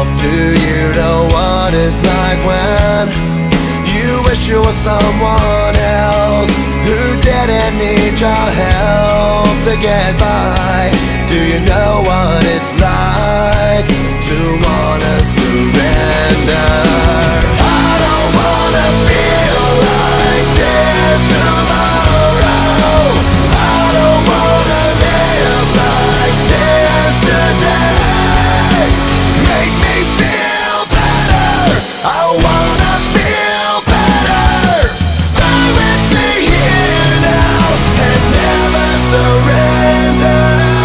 yourself. Do you know what it's like when you wish you were someone else who didn't need your help to get by? Do you know what it's like to wanna surrender? I don't wanna feel like this tomorrow. I don't wanna live like this today. Make me feel better. I wanna feel better. Stay with me here now and never surrender.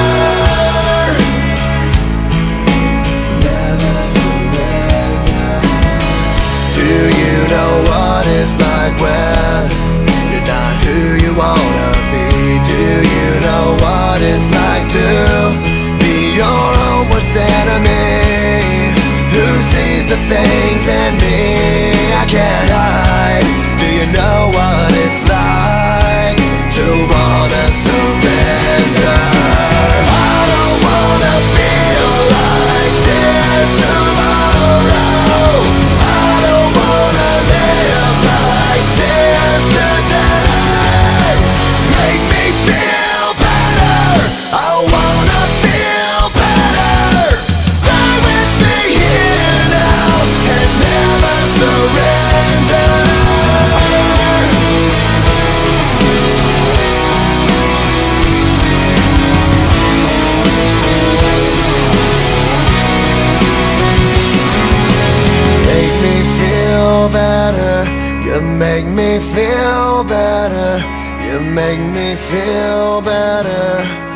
Never surrender. Do you know what it's like when you're not who you wanna be? Do you know what it's like to be your own worst enemy? Who sees the things in me I can't hide? Do you know what it's like to wanna surrender? I don't wanna feel like this tomorrow. I don't wanna live like this today. Make me feel better. I wanna feel better. Stay with me here now and never surrender. Make me feel better. You make me feel better. You make me feel better.